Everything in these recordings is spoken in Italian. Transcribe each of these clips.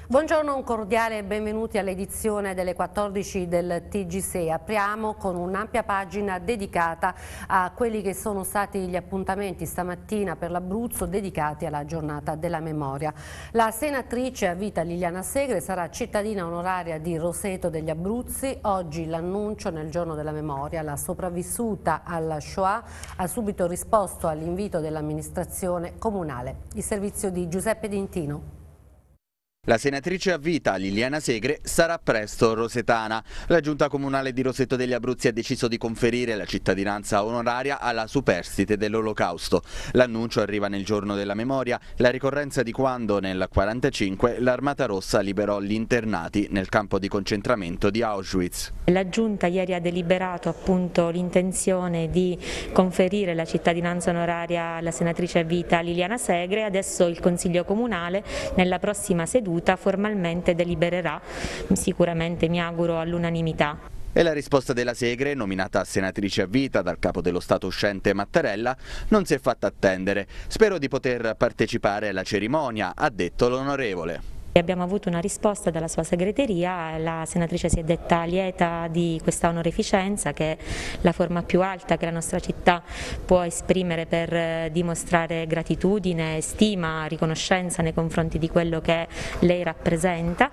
Buongiorno, un cordiale benvenuti all'edizione delle 14 del TG6. Apriamo con un'ampia pagina dedicata a quelli che sono stati gli appuntamenti stamattina per l'Abruzzo dedicati alla giornata della memoria. La senatrice a vita Liliana Segre sarà cittadina onoraria di Roseto degli Abruzzi. Oggi l'annuncio nel giorno della memoria. La sopravvissuta alla Shoah ha subito risposto all'invito dell'amministrazione comunale. Il servizio di Giuseppe D'Intino. La senatrice a vita Liliana Segre sarà presto rosetana. La giunta comunale di Roseto degli Abruzzi ha deciso di conferire la cittadinanza onoraria alla superstite dell'Olocausto. L'annuncio arriva nel giorno della memoria, la ricorrenza di quando nel 1945 l'Armata Rossa liberò gli internati nel campo di concentramento di Auschwitz. La giunta ieri ha deliberato appunto l'intenzione di conferire la cittadinanza onoraria alla senatrice a vita Liliana Segre. Adesso il Consiglio Comunale nella prossima seduta formalmente delibererà, sicuramente mi auguro all'unanimità. E la risposta della Segre, nominata senatrice a vita dal capo dello Stato uscente Mattarella, non si è fatta attendere. Spero di poter partecipare alla cerimonia, ha detto l'onorevole. Abbiamo avuto una risposta dalla sua segreteria, la senatrice si è detta lieta di questa onoreficenza, che è la forma più alta che la nostra città può esprimere per dimostrare gratitudine, stima, riconoscenza nei confronti di quello che lei rappresenta,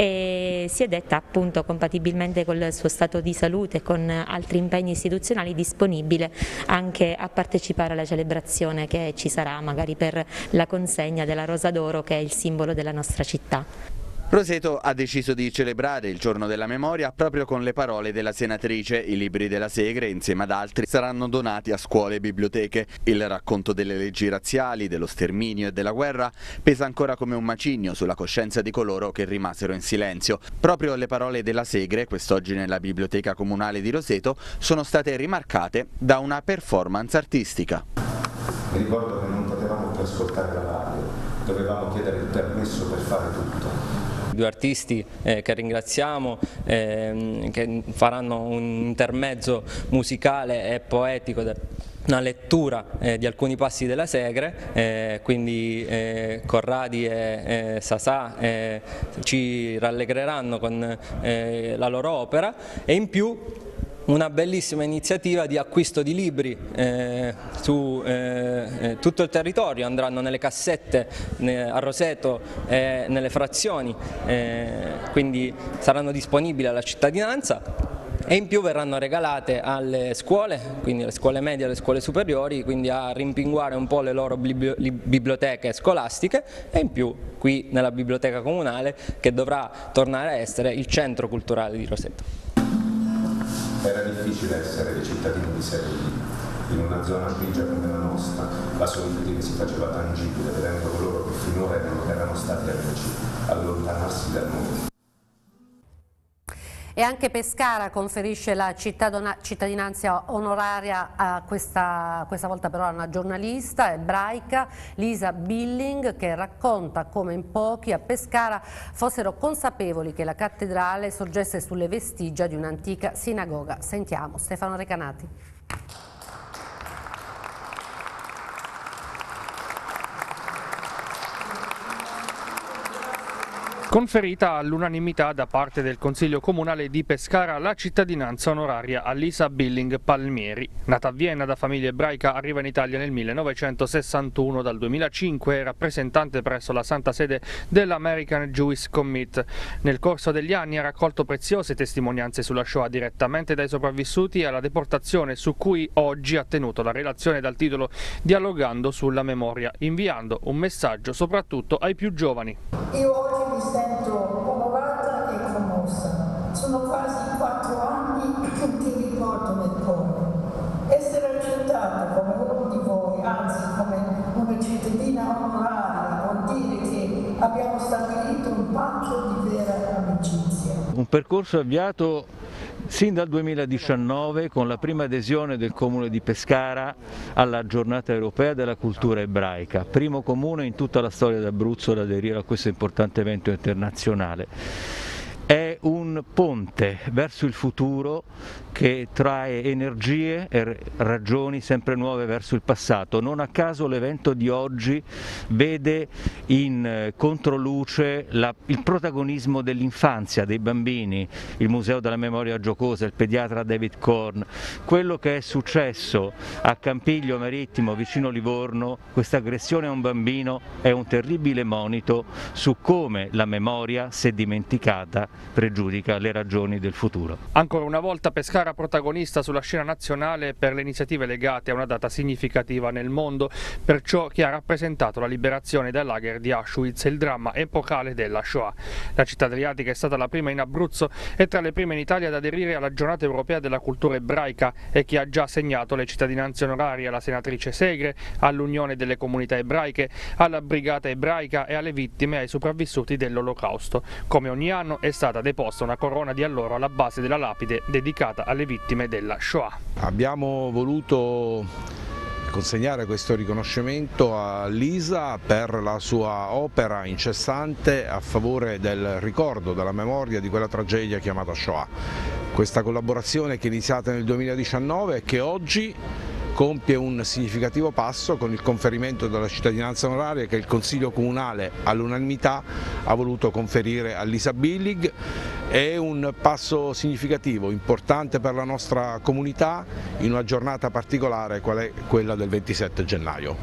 e si è detta appunto compatibilmente col suo stato di salute e con altri impegni istituzionali disponibile anche a partecipare alla celebrazione che ci sarà magari per la consegna della Rosa d'Oro, che è il simbolo della nostra città. Roseto ha deciso di celebrare il giorno della memoria proprio con le parole della senatrice. I libri della Segre, insieme ad altri, saranno donati a scuole e biblioteche. Il racconto delle leggi razziali, dello sterminio e della guerra pesa ancora come un macigno sulla coscienza di coloro che rimasero in silenzio. Proprio le parole della Segre, quest'oggi nella Biblioteca Comunale di Roseto, sono state rimarcate da una performance artistica. Mi ricordo che non potevamo più ascoltare la radio, dovevamo chiedere il permesso per fare tutto. Due artisti che ringraziamo, che faranno un intermezzo musicale e poetico, una lettura di alcuni passi della Segre, quindi Corradi e Sasà ci rallegreranno con la loro opera, e in più una bellissima iniziativa di acquisto di libri su tutto il territorio. Andranno nelle cassette a Roseto e nelle frazioni, quindi saranno disponibili alla cittadinanza, e in più verranno regalate alle scuole, quindi alle scuole medie e alle scuole superiori, quindi a rimpinguare un po' le loro biblioteche scolastiche, e in più qui nella biblioteca comunale, che dovrà tornare a essere il centro culturale di Roseto. Era difficile essere dei cittadini di serie B, in una zona grigia come la nostra. La solitudine si faceva tangibile vedendo coloro che finora erano stati amici allontanarsi dal mondo. E anche Pescara conferisce la cittadinanza onoraria a questa volta però a una giornalista ebraica, Lisa Billing, che racconta come in pochi a Pescara fossero consapevoli che la cattedrale sorgesse sulle vestigia di un'antica sinagoga. Sentiamo Stefano Recanati. Conferita all'unanimità da parte del Consiglio Comunale di Pescara la cittadinanza onoraria a Lisa Billing Palmieri. Nata a Vienna da famiglia ebraica, arriva in Italia nel 1961, dal 2005 è rappresentante presso la Santa Sede dell'American Jewish Commit. Nel corso degli anni ha raccolto preziose testimonianze sulla Shoah direttamente dai sopravvissuti alla deportazione, su cui oggi ha tenuto la relazione dal titolo Dialogando sulla memoria, inviando un messaggio soprattutto ai più giovani. Io oggi mi sento onorata e commossa. Sono quasi 4 anni che ricordo nel cuore. Essere accettata come uno di voi, anzi come una cittadina onoraria, vuol dire che abbiamo stabilito un patto di vera amicizia. Un percorso avviato sin dal 2019 con la prima adesione del Comune di Pescara alla Giornata Europea della Cultura Ebraica, primo comune in tutta la storia d'Abruzzo ad aderire a questo importante evento internazionale. è un ponte verso il futuro che trae energie e ragioni sempre nuove verso il passato. Non a caso l'evento di oggi vede in controluce il protagonismo dell'infanzia, dei bambini, il Museo della Memoria Giocosa, il pediatra David Korn, quello che è successo a Campiglio Marittimo vicino Livorno, questa aggressione a un bambino è un terribile monito su come la memoria, se dimenticata, pregiudica le ragioni del futuro. Ancora una volta Pescara protagonista sulla scena nazionale per le iniziative legate a una data significativa nel mondo, per ciò che ha rappresentato la liberazione dal lager di Auschwitz e il dramma epocale della Shoah. La città adriatica è stata la prima in Abruzzo e tra le prime in Italia ad aderire alla giornata europea della cultura ebraica e che ha già assegnato le cittadinanze onorarie alla senatrice Segre, all'Unione delle Comunità Ebraiche, alla Brigata Ebraica e alle vittime e ai sopravvissuti dell'Olocausto. Come ogni anno è stata deposta una corona di alloro alla base della lapide dedicata alle vittime della Shoah. Abbiamo voluto consegnare questo riconoscimento a Lisa per la sua opera incessante a favore del ricordo, della memoria di quella tragedia chiamata Shoah. Questa collaborazione che è iniziata nel 2019 e che oggi compie un significativo passo con il conferimento della cittadinanza onoraria che il Consiglio Comunale all'unanimità ha voluto conferire a Lisa Billig. È un passo significativo, importante per la nostra comunità in una giornata particolare qual è quella del 27 gennaio.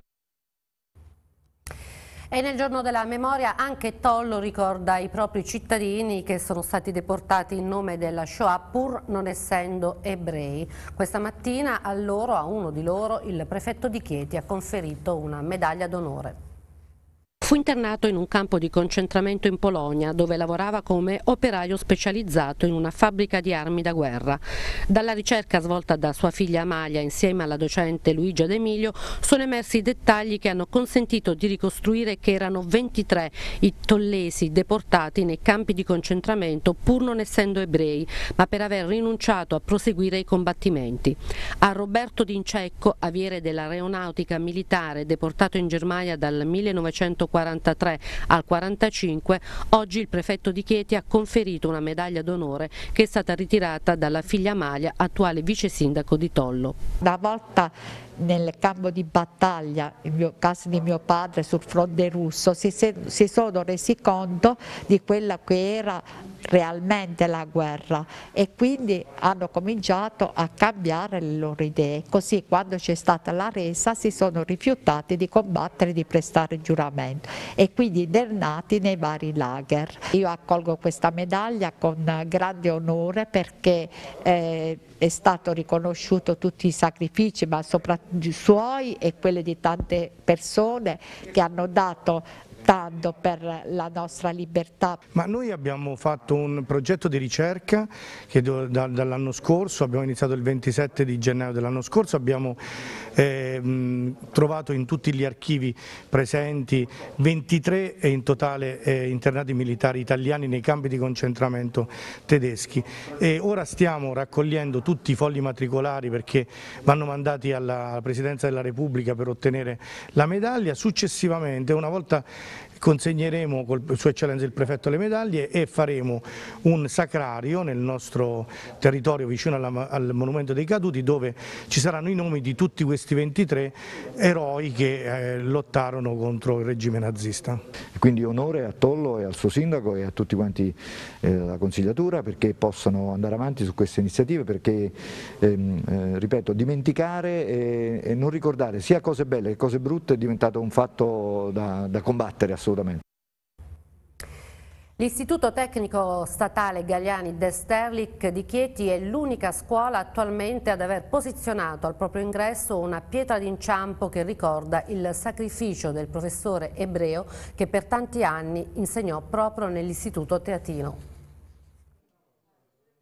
E nel giorno della memoria anche Tollo ricorda i propri cittadini che sono stati deportati in nome della Shoah pur non essendo ebrei. Questa mattina a uno di loro, il prefetto di Chieti ha conferito una medaglia d'onore. Fu internato in un campo di concentramento in Polonia, dove lavorava come operaio specializzato in una fabbrica di armi da guerra. Dalla ricerca svolta da sua figlia Amalia insieme alla docente Luigia D'Emilio sono emersi dettagli che hanno consentito di ricostruire che erano 23 i tollesi deportati nei campi di concentramento pur non essendo ebrei, ma per aver rinunciato a proseguire i combattimenti. A Roberto D'Incecco, aviere dell'aeronautica militare deportato in Germania dal 1943 al 45, oggi il prefetto di Chieti ha conferito una medaglia d'onore che è stata ritirata dalla figlia Amalia, attuale vice sindaco di Tollo. Una volta nel campo di battaglia, in casa di mio padre sul fronte russo, si sono resi conto di quella che era realmente la guerra e quindi hanno cominciato a cambiare le loro idee. Così quando c'è stata la resa si sono rifiutati di combattere, di prestare giuramento e quindi internati nei vari lager. Io accolgo questa medaglia con grande onore perché è stato riconosciuto tutti i sacrifici, ma soprattutto i suoi e quelli di tante persone che hanno dato tanto per la nostra libertà. Ma noi abbiamo fatto un progetto di ricerca che dall'anno scorso, abbiamo iniziato il 27 di gennaio dell'anno scorso, abbiamo trovato in tutti gli archivi presenti 23 in totale internati militari italiani nei campi di concentramento tedeschi e ora stiamo raccogliendo tutti i fogli matricolari perché vanno mandati alla Presidenza della Repubblica per ottenere la medaglia. Successivamente, una volta consegneremo con Sua Eccellenza il Prefetto le medaglie e faremo un sacrario nel nostro territorio vicino al Monumento dei Caduti dove ci saranno i nomi di tutti questi 23 eroi che lottarono contro il regime nazista. Quindi onore a Tollo e al suo sindaco e a tutti quanti la consigliatura perché possano andare avanti su queste iniziative perché, ripeto, dimenticare e non ricordare sia cose belle che cose brutte è diventato un fatto da combattere assolutamente. L'Istituto Tecnico Statale Galiani d'Esterlich di Chieti è l'unica scuola attualmente ad aver posizionato al proprio ingresso una pietra d'inciampo che ricorda il sacrificio del professore ebreo che per tanti anni insegnò proprio nell'Istituto Teatino.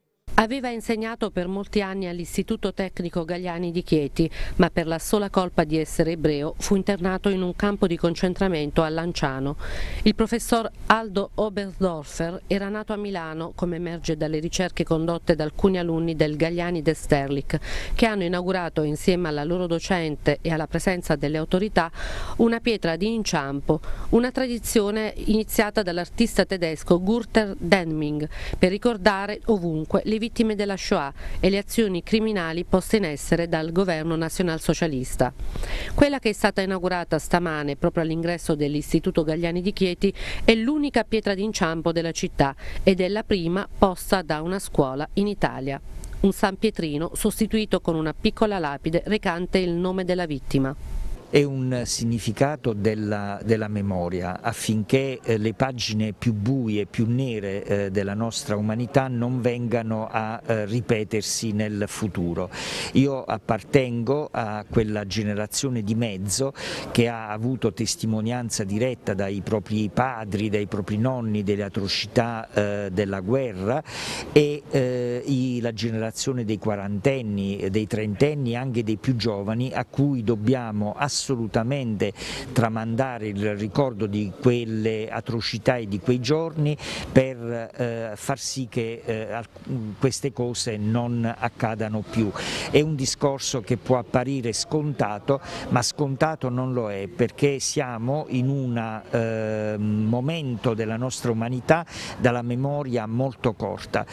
Aveva insegnato per molti anni all'Istituto Tecnico Gagliani di Chieti, ma per la sola colpa di essere ebreo fu internato in un campo di concentramento a Lanciano. Il professor Aldo Oberstdorfer era nato a Milano, come emerge dalle ricerche condotte da alcuni alunni del Gagliani d'Esterlich, che hanno inaugurato insieme alla loro docente e alla presenza delle autorità una pietra di inciampo, una tradizione iniziata dall'artista tedesco Gurter Denming per ricordare ovunque le vittime della Shoah e le azioni criminali poste in essere dal governo nazionalsocialista. Quella che è stata inaugurata stamane proprio all'ingresso dell'Istituto Gagliani di Chieti è l'unica pietra d'inciampo della città ed è la prima posta da una scuola in Italia. Un San Pietrino sostituito con una piccola lapide recante il nome della vittima. È un significato della memoria affinché le pagine più buie, più nere della nostra umanità non vengano a ripetersi nel futuro. Io appartengo a quella generazione di mezzo che ha avuto testimonianza diretta dai propri padri, dai propri nonni delle atrocità della guerra e la generazione dei quarantenni, dei trentenni, anche dei più giovani, a cui dobbiamo assolutamente tramandare il ricordo di quelle atrocità e di quei giorni per far sì che queste cose non accadano più. È un discorso che può apparire scontato, ma scontato non lo è, perché siamo in un momento della nostra umanità dalla memoria molto corta.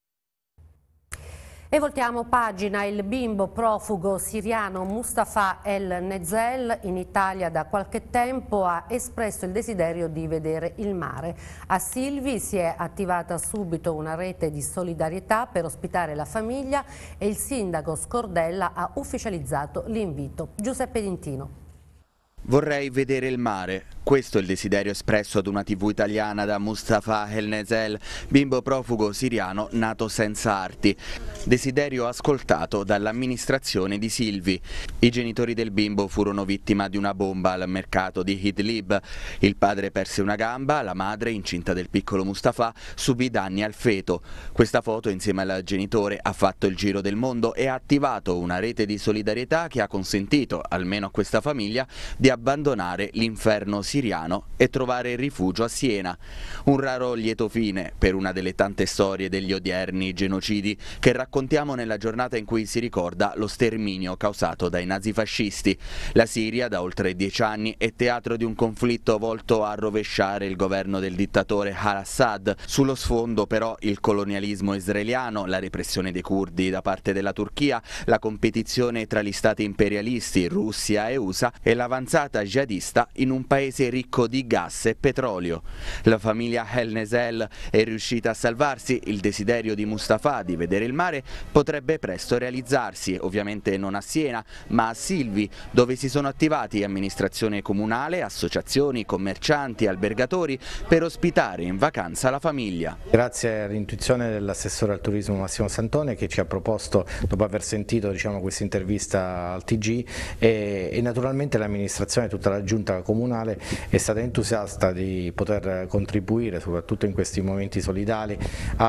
E voltiamo pagina. Il bimbo profugo siriano Mustafa El Nezel in Italia da qualche tempo ha espresso il desiderio di vedere il mare. A Silvi si è attivata subito una rete di solidarietà per ospitare la famiglia e il sindaco Scordella ha ufficializzato l'invito. Giuseppe Dintino. Vorrei vedere il mare. Questo è il desiderio espresso ad una TV italiana da Mustafa El Nezel, bimbo profugo siriano nato senza arti. Desiderio ascoltato dall'amministrazione di Silvi. I genitori del bimbo furono vittima di una bomba al mercato di Idlib. Il padre perse una gamba, la madre, incinta del piccolo Mustafa, subì danni al feto. Questa foto insieme al genitore ha fatto il giro del mondo e ha attivato una rete di solidarietà che ha consentito, almeno a questa famiglia, di abbandonare l'inferno siriano e trovare rifugio a Siena. Un raro lieto fine per una delle tante storie degli odierni genocidi che raccontiamo nella giornata in cui si ricorda lo sterminio causato dai nazifascisti. La Siria da oltre 10 anni è teatro di un conflitto volto a rovesciare il governo del dittatore al-Assad. Sullo sfondo però il colonialismo israeliano, la repressione dei curdi da parte della Turchia, la competizione tra gli stati imperialisti, Russia e USA e l'avanzata jihadista in un paese ricco di gas e petrolio. La famiglia El Nezel è riuscita a salvarsi, il desiderio di Mustafa di vedere il mare potrebbe presto realizzarsi, ovviamente non a Siena, ma a Silvi, dove si sono attivati amministrazione comunale, associazioni, commercianti, albergatori per ospitare in vacanza la famiglia. Grazie all'intuizione dell'assessore al turismo Massimo Santone che ci ha proposto, dopo aver sentito questa intervista al TG, e naturalmente l'amministrazione, tutta la giunta comunale è stata entusiasta di poter contribuire, soprattutto in questi momenti solidali,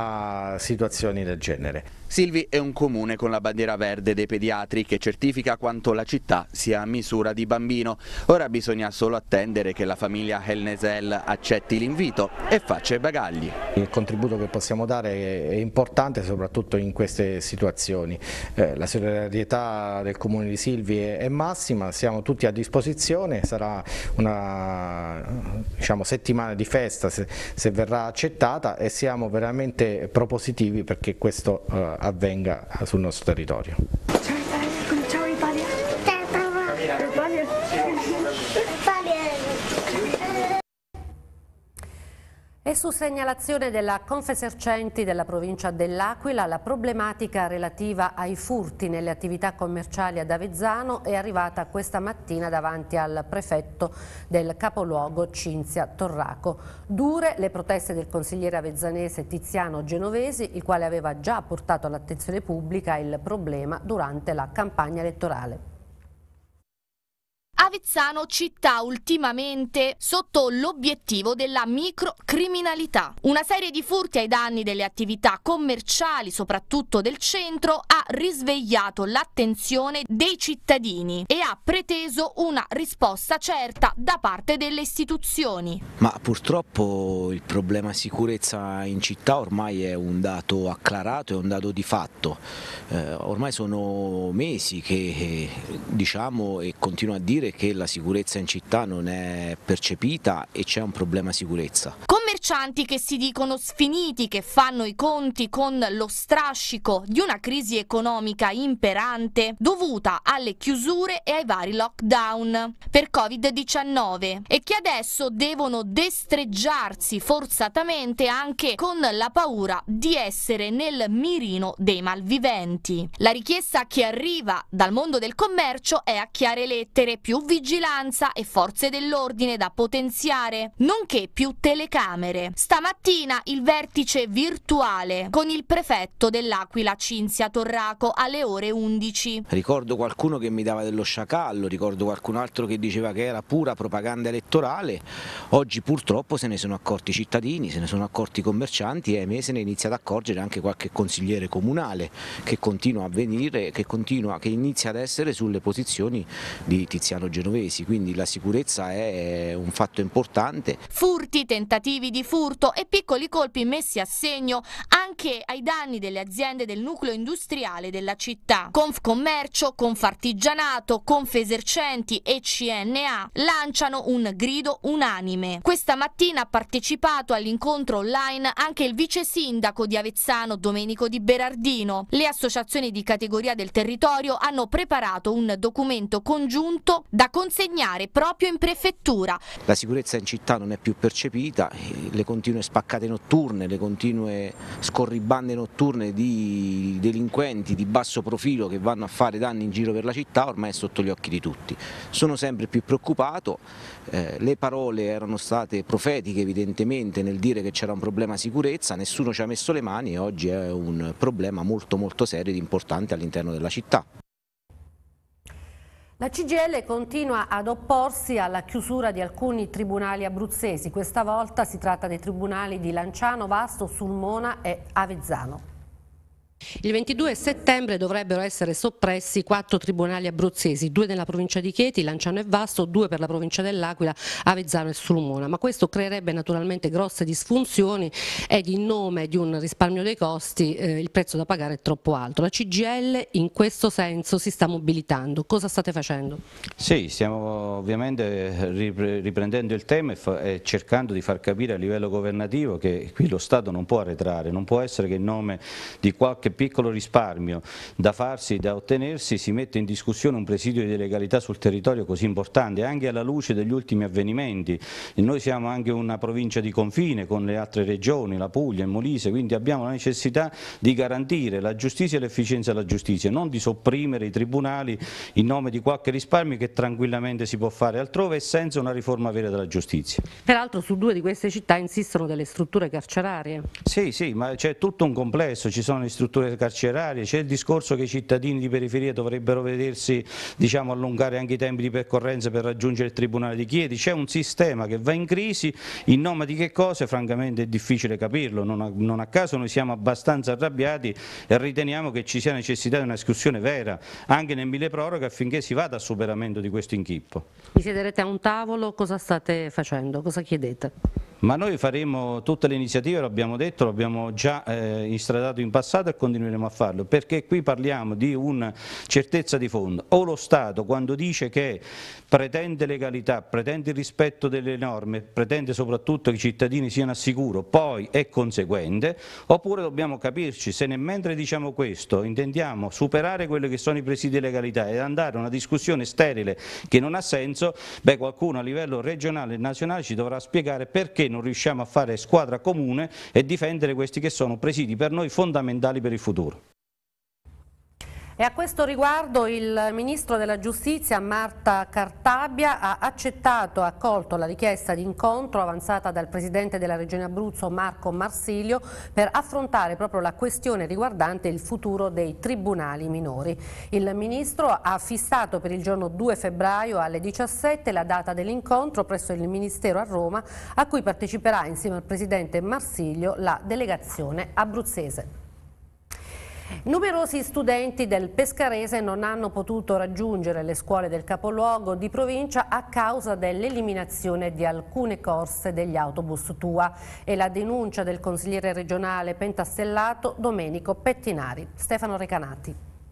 a situazioni del genere. Silvi è un comune con la bandiera verde dei pediatri che certifica quanto la città sia a misura di bambino. Ora bisogna solo attendere che la famiglia El Nezel accetti l'invito e faccia i bagagli. Il contributo che possiamo dare è importante soprattutto in queste situazioni. La solidarietà del comune di Silvi è massima, siamo tutti a disposizione, sarà una settimana di festa se verrà accettata e siamo veramente propositivi perché questo avvenga sul nostro territorio. Ciao Italia. E su segnalazione della Confesercenti della provincia dell'Aquila, la problematica relativa ai furti nelle attività commerciali ad Avezzano è arrivata questa mattina davanti al prefetto del capoluogo Cinzia Torraco. Dure le proteste del consigliere avezzanese Tiziano Genovesi, il quale aveva già portato all'attenzione pubblica il problema durante la campagna elettorale. Avezzano città ultimamente sotto l'obiettivo della microcriminalità. Una serie di furti ai danni delle attività commerciali, soprattutto del centro, ha risvegliato l'attenzione dei cittadini e ha preteso una risposta certa da parte delle istituzioni. Ma purtroppo il problema sicurezza in città ormai è un dato acclarato, è un dato di fatto. Ormai sono mesi che diciamo e continuo a dire che la sicurezza in città non è percepita e c'è un problema sicurezza. Commercianti che si dicono sfiniti, che fanno i conti con lo strascico di una crisi economica imperante dovuta alle chiusure e ai vari lockdown per Covid-19 e che adesso devono destreggiarsi forzatamente anche con la paura di essere nel mirino dei malviventi. La richiesta che arriva dal mondo del commercio è a chiare lettere più vigilanza e forze dell'ordine da potenziare, nonché più telecamere. Stamattina il vertice virtuale con il prefetto dell'Aquila Cinzia Torraco alle ore 11. Ricordo qualcuno che mi dava dello sciacallo, ricordo qualcun altro che diceva che era pura propaganda elettorale. Oggi purtroppo se ne sono accorti i cittadini, se ne sono accorti i commercianti e ahimè se ne inizia ad accorgere anche qualche consigliere comunale che continua a venire, che inizia ad essere sulle posizioni di Tiziano Genovesi, quindi la sicurezza è un fatto importante. Furti, tentativi di furto e piccoli colpi messi a segno anche ai danni delle aziende del nucleo industriale della città. Confcommercio, Confartigianato, Confesercenti e CNA lanciano un grido unanime. Questa mattina ha partecipato all'incontro online anche il vice sindaco di Avezzano Domenico Di Berardino. Le associazioni di categoria del territorio hanno preparato un documento congiunto da consegnare proprio in prefettura. La sicurezza in città non è più percepita, le continue spaccate notturne, le continue scorribande notturne di delinquenti di basso profilo che vanno a fare danni in giro per la città ormai è sotto gli occhi di tutti. Sono sempre più preoccupato, le parole erano state profetiche evidentemente nel dire che c'era un problema sicurezza, nessuno ci ha messo le mani e oggi è un problema molto serio ed importante all'interno della città. La CGIL continua ad opporsi alla chiusura di alcuni tribunali abruzzesi, questa volta si tratta dei tribunali di Lanciano, Vasto, Sulmona e Avezzano. Il 22 settembre dovrebbero essere soppressi 4 tribunali abruzzesi, 2 nella provincia di Chieti, Lanciano e Vasto, 2 per la provincia dell'Aquila, Avezzano e Sulmona, ma questo creerebbe naturalmente grosse disfunzioni ed in nome di un risparmio dei costi il prezzo da pagare è troppo alto. La CGIL in questo senso si sta mobilitando, cosa state facendo? Sì, stiamo ovviamente riprendendo il tema e cercando di far capire a livello governativo che qui lo Stato non può arretrare, non può essere che in nome di qualche piccolo risparmio da farsi, da ottenersi, si mette in discussione un presidio di legalità sul territorio così importante, anche alla luce degli ultimi avvenimenti. E noi siamo anche una provincia di confine con le altre regioni, la Puglia, il Molise, quindi abbiamo la necessità di garantire la giustizia e l'efficienza della giustizia, non di sopprimere i tribunali in nome di qualche risparmio che tranquillamente si può fare altrove e senza una riforma vera della giustizia. Peraltro su 2 di queste città insistono delle strutture carcerarie. Sì, ma c'è tutto un complesso, ci sono le strutture carcerarie, c'è il discorso che i cittadini di periferia dovrebbero vedersi allungare anche i tempi di percorrenza per raggiungere il Tribunale di Chieti, c'è un sistema che va in crisi, in nome di che cosa francamente è difficile capirlo, non a caso noi siamo abbastanza arrabbiati e riteniamo che ci sia necessità di una discussione vera anche nel milleproroghe affinché si vada al superamento di questo inchippo. Vi siederete a un tavolo, cosa state facendo, cosa chiedete? Ma noi faremo tutte le iniziative, l'abbiamo detto, l'abbiamo già instradato in passato e continueremo a farlo, perché qui parliamo di una certezza di fondo. O lo Stato quando dice che pretende legalità, pretende il rispetto delle norme, pretende soprattutto che i cittadini siano al sicuro, poi è conseguente, oppure dobbiamo capirci se mentre diciamo questo intendiamo superare quelli che sono i presidi di legalità e andare a una discussione sterile che non ha senso, beh qualcuno a livello regionale e nazionale ci dovrà spiegare perché non riusciamo a fare squadra comune e difendere questi che sono presidi per noi fondamentali per il futuro. E a questo riguardo il Ministro della Giustizia Marta Cartabia ha accolto la richiesta di incontro avanzata dal Presidente della Regione Abruzzo Marco Marsilio per affrontare proprio la questione riguardante il futuro dei tribunali minori. Il Ministro ha fissato per il giorno 2 febbraio alle 17 la data dell'incontro presso il Ministero a Roma, a cui parteciperà insieme al Presidente Marsilio la delegazione abruzzese. Numerosi studenti del Pescarese non hanno potuto raggiungere le scuole del capoluogo di provincia a causa dell'eliminazione di alcune corse degli autobus TUA e la denuncia del consigliere regionale pentastellato Domenico Pettinari. Stefano Recanati.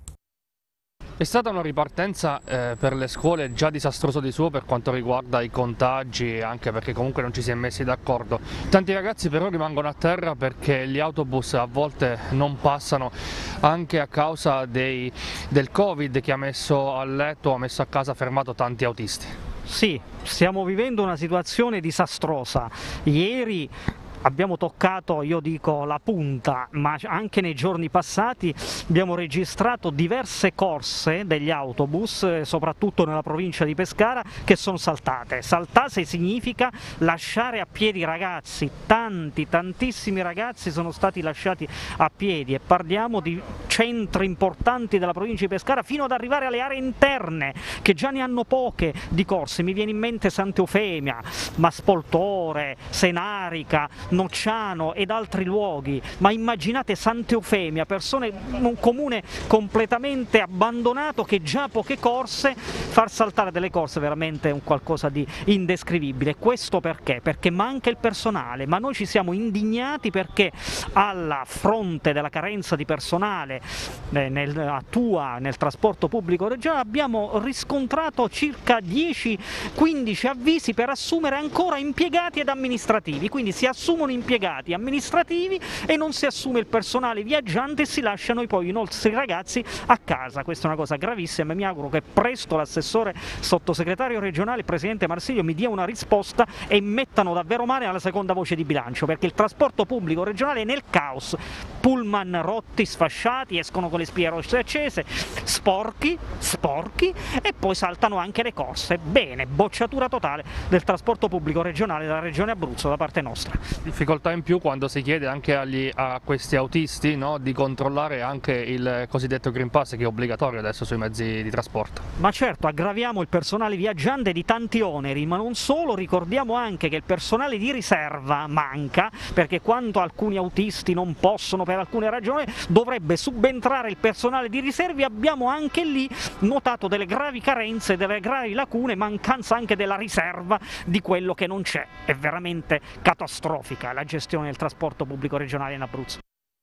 È stata una ripartenza per le scuole già disastrosa di suo per quanto riguarda i contagi, anche perché comunque non ci si è messi d'accordo. Tanti ragazzi però rimangono a terra perché gli autobus a volte non passano, anche a causa del Covid che ha messo a letto, ha messo a casa, fermato tanti autisti. Sì, stiamo vivendo una situazione disastrosa. Ieri abbiamo toccato, io dico, la punta, ma anche nei giorni passati abbiamo registrato diverse corse degli autobus, soprattutto nella provincia di Pescara, che sono saltate. Saltate significa lasciare a piedi i ragazzi, tantissimi ragazzi sono stati lasciati a piedi, e parliamo di centri importanti della provincia di Pescara fino ad arrivare alle aree interne, che già ne hanno poche di corse. Mi viene in mente Sant'Eufemia, Maspoltore, Senarica, Nocciano ed altri luoghi, ma immaginate Sant'Eufemia, un comune completamente abbandonato che già ha poche corse, far saltare delle corse è veramente un qualcosa di indescrivibile. Questo perché? Perché manca il personale, ma noi ci siamo indignati perché alla fronte della carenza di personale nel trasporto pubblico regionale abbiamo riscontrato circa 10-15 avvisi per assumere ancora impiegati ed amministrativi, quindi si assumono impiegati amministrativi e non si assume il personale viaggiante e si lasciano poi i nostri ragazzi a casa. Questa è una cosa gravissima e mi auguro che presto l'assessore sottosegretario regionale, il presidente Marsilio, mi dia una risposta e mettano davvero male alla seconda voce di bilancio, perché il trasporto pubblico regionale è nel caos. Pullman rotti, sfasciati, escono con le spie rosse accese, sporchi e poi saltano anche le corse. Bene, bocciatura totale del trasporto pubblico regionale della regione Abruzzo da parte nostra. Difficoltà in più quando si chiede anche a questi autisti, no, di controllare anche il cosiddetto Green Pass, che è obbligatorio adesso sui mezzi di trasporto. Ma certo, aggraviamo il personale viaggiante di tanti oneri, ma non solo, ricordiamo anche che il personale di riserva manca, perché quando alcuni autisti non possono per alcune ragioni dovrebbe subentrare il personale di riserva. Abbiamo anche lì notato delle gravi carenze, delle gravi lacune, mancanza anche della riserva di quello che non c'è. È veramente catastrofica la gestione del trasporto pubblico regionale in Abruzzo.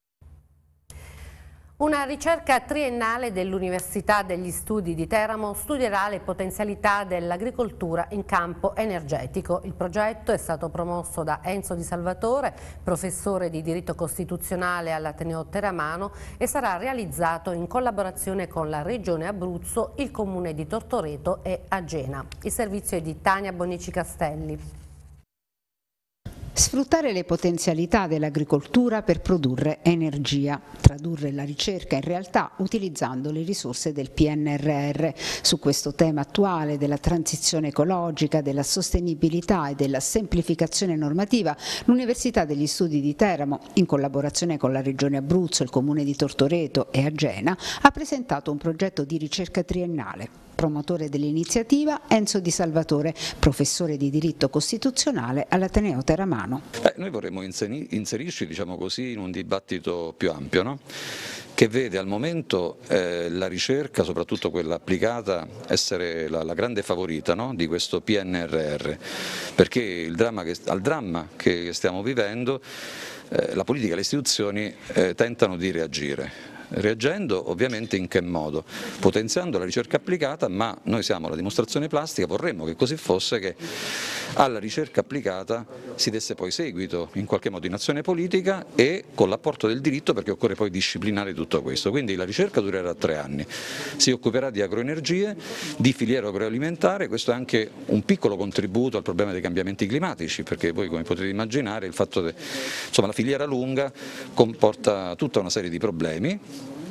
Una ricerca triennale dell'Università degli Studi di Teramo studierà le potenzialità dell'agricoltura in campo energetico. Il progetto è stato promosso da Enzo Di Salvatore, professore di diritto costituzionale all'Ateneo Teramano, e sarà realizzato in collaborazione con la Regione Abruzzo, il Comune di Tortoreto e Agena. Il servizio è di Tania Bonici Castelli. Sfruttare le potenzialità dell'agricoltura per produrre energia, tradurre la ricerca in realtà utilizzando le risorse del PNRR. Su questo tema attuale della transizione ecologica, della sostenibilità e della semplificazione normativa, l'Università degli Studi di Teramo, in collaborazione con la Regione Abruzzo, il Comune di Tortoreto e Agena, ha presentato un progetto di ricerca triennale. Promotore dell'iniziativa Enzo Di Salvatore, professore di diritto costituzionale all'Ateneo Teramano. Noi vorremmo inserirci, diciamo così, in un dibattito più ampio, no? Che vede al momento la ricerca, soprattutto quella applicata, essere la grande favorita, no? Di questo PNRR, perché al dramma che stiamo vivendo la politica e le istituzioni tentano di reagire. Reagendo ovviamente in che modo? Potenziando la ricerca applicata, ma noi siamo la dimostrazione plastica, vorremmo che così fosse, che alla ricerca applicata si desse poi seguito in qualche modo in azione politica e con l'apporto del diritto, perché occorre poi disciplinare tutto questo. Quindi la ricerca durerà 3 anni, si occuperà di agroenergie, di filiera agroalimentare. Questo è anche un piccolo contributo al problema dei cambiamenti climatici, perché voi, come potete immaginare, il fatto che la filiera lunga comporta tutta una serie di problemi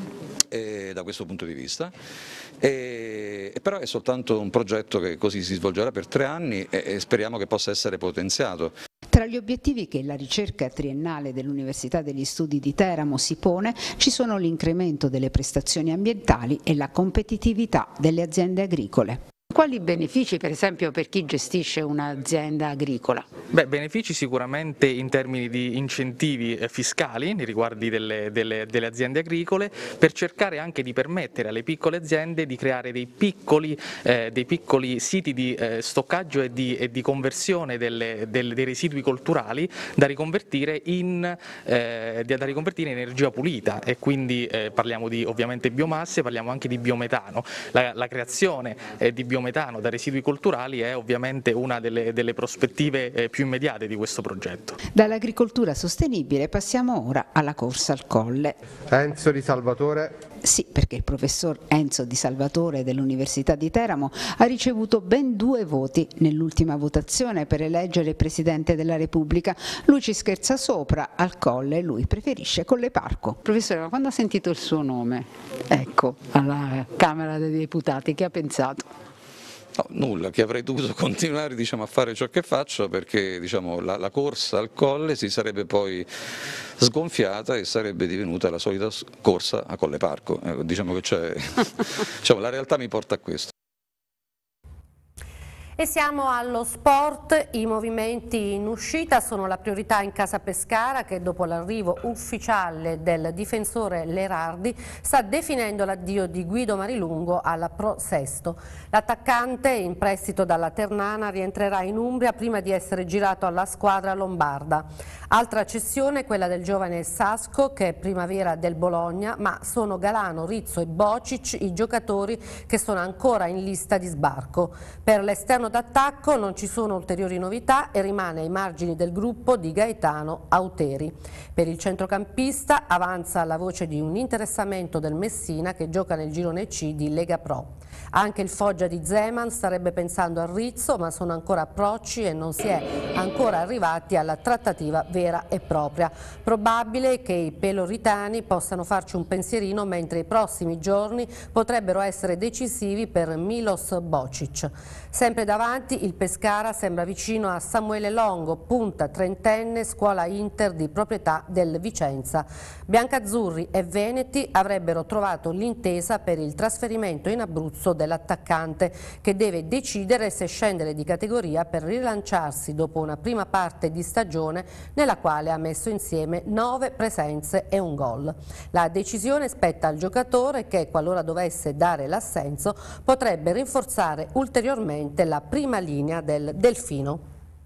da questo punto di vista, però è soltanto un progetto che così si svolgerà per 3 anni e speriamo che possa essere potenziato. Tra gli obiettivi che la ricerca triennale dell'Università degli Studi di Teramo si pone ci sono l'incremento delle prestazioni ambientali e la competitività delle aziende agricole. Quali benefici, per esempio, per chi gestisce un'azienda agricola? Beh, benefici sicuramente in termini di incentivi fiscali nei riguardi delle aziende agricole, per cercare anche di permettere alle piccole aziende di creare dei piccoli siti di stoccaggio e di conversione dei residui colturali da riconvertire in energia pulita, e quindi parliamo di ovviamente biomasse, parliamo anche di biometano. La creazione di biometano da residui colturali è ovviamente una delle prospettive più immediate di questo progetto. Dall'agricoltura sostenibile passiamo ora alla corsa al colle. Enzo Di Salvatore. Sì, perché il professor Enzo Di Salvatore dell'Università di Teramo ha ricevuto ben 2 voti nell'ultima votazione per eleggere Presidente della Repubblica. Lui ci scherza sopra, al colle lui preferisce Colleparco. Professore, ma quando ha sentito il suo nome, ecco, alla Camera dei Deputati, che ha pensato? No, nulla, che avrei dovuto continuare a fare ciò che faccio, perché la corsa al colle si sarebbe poi sgonfiata e sarebbe divenuta la solita corsa a Colleparco. Diciamo che la realtà mi porta a questo. E siamo allo sport. I movimenti in uscita sono la priorità in casa Pescara, che dopo l'arrivo ufficiale del difensore Lerardi sta definendo l'addio di Guido Marilungo alla Pro Sesto. L'attaccante, in prestito dalla Ternana, rientrerà in Umbria prima di essere girato alla squadra lombarda. Altra cessione è quella del giovane Sasco, che è primavera del Bologna, ma sono Galano, Rizzo e Bocic i giocatori che sono ancora in lista di sbarco. Per l'esterno d'attacco non ci sono ulteriori novità e rimane ai margini del gruppo di Gaetano Auteri. Per il centrocampista avanza la voce di un interessamento del Messina, che gioca nel girone C di Lega Pro. Anche il Foggia di Zeman starebbe pensando al Rizzo, ma sono ancora approcci e non si è ancora arrivati alla trattativa vera e propria. Probabile che i peloritani possano farci un pensierino, mentre i prossimi giorni potrebbero essere decisivi per Milos Bocic. Sempre davanti il Pescara sembra vicino a Samuele Longo, punta trentenne, scuola Inter di proprietà del Vicenza. Biancazzurri e Veneti avrebbero trovato l'intesa per il trasferimento in Abruzzo dell'attaccante, che deve decidere se scendere di categoria per rilanciarsi dopo una prima parte di stagione nella quale ha messo insieme 9 presenze e un gol. La decisione spetta al giocatore che, qualora dovesse dare l'assenso, potrebbe rinforzare ulteriormente la prima linea del Delfino.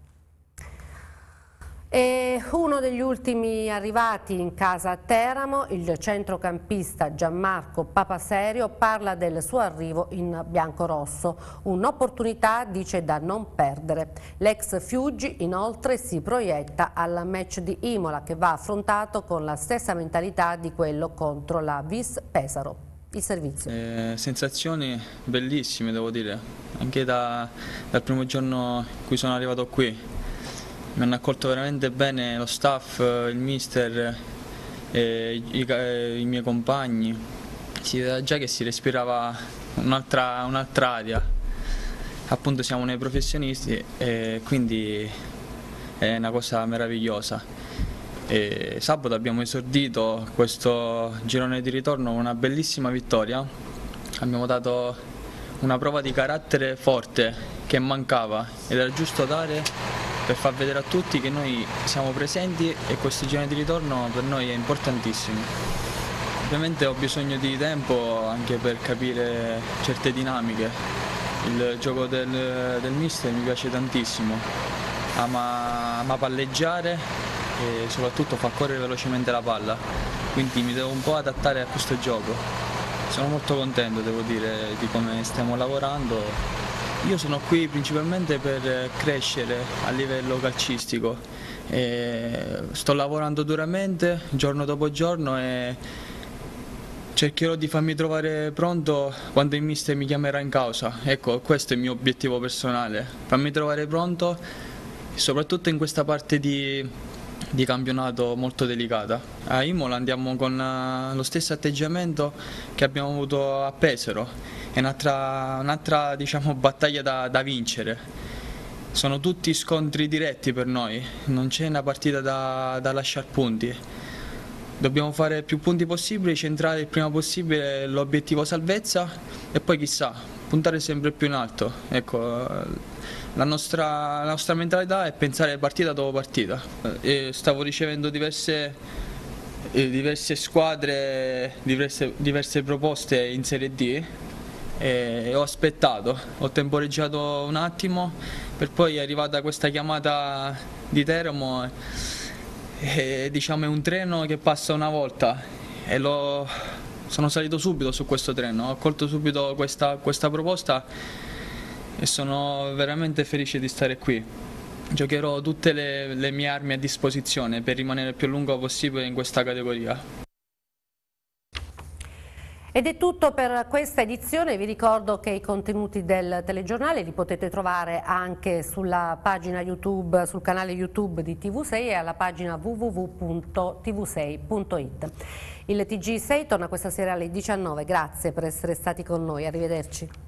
E uno degli ultimi arrivati in casa Teramo, il centrocampista Gianmarco Papaserio, parla del suo arrivo in biancorosso. Un'opportunità, dice, da non perdere. L'ex Fiuggi inoltre si proietta al match di Imola, che va affrontato con la stessa mentalità di quello contro la Vis Pesaro. Il servizio. Sensazioni bellissime, devo dire, anche dal primo giorno in cui sono arrivato qui. Mi hanno accolto veramente bene lo staff, il mister, i miei compagni. Si vedeva già che si respirava un'altra aria. Appunto siamo nei professionisti e quindi è una cosa meravigliosa. E sabato abbiamo esordito questo girone di ritorno con una bellissima vittoria. Abbiamo dato una prova di carattere forte che mancava ed era giusto dare per far vedere a tutti che noi siamo presenti e questo girone di ritorno per noi è importantissimo. Ovviamente ho bisogno di tempo anche per capire certe dinamiche. Il gioco del mister mi piace tantissimo, ama palleggiare e soprattutto fa correre velocemente la palla, quindi mi devo un po' adattare a questo gioco. Sono molto contento, devo dire, di come stiamo lavorando. Io sono qui principalmente per crescere a livello calcistico e sto lavorando duramente giorno dopo giorno e cercherò di farmi trovare pronto quando il mister mi chiamerà in causa. Ecco, questo è il mio obiettivo personale, farmi trovare pronto soprattutto in questa parte di di campionato molto delicata. A Imola andiamo con lo stesso atteggiamento che abbiamo avuto a Pesaro, è un'altra diciamo, battaglia da vincere. Sono tutti scontri diretti per noi, non c'è una partita da lasciare punti. Dobbiamo fare più punti possibili, centrare il prima possibile l'obiettivo salvezza e poi chissà, puntare sempre più in alto. Ecco, la nostra mentalità è pensare partita dopo partita. Stavo ricevendo diverse squadre, diverse proposte in Serie D e ho aspettato, ho temporeggiato un attimo, per poi è arrivata questa chiamata di Teramo. Diciamo è un treno che passa una volta e sono salito subito su questo treno, ho colto subito questa proposta e sono veramente felice di stare qui. Giocherò tutte le mie armi a disposizione per rimanere il più lungo possibile in questa categoria. Ed è tutto per questa edizione, vi ricordo che i contenuti del telegiornale li potete trovare anche sulla pagina YouTube, sul canale YouTube di TV6 e alla pagina www.tv6.it. Il TG6 torna questa sera alle 19, grazie per essere stati con noi, arrivederci.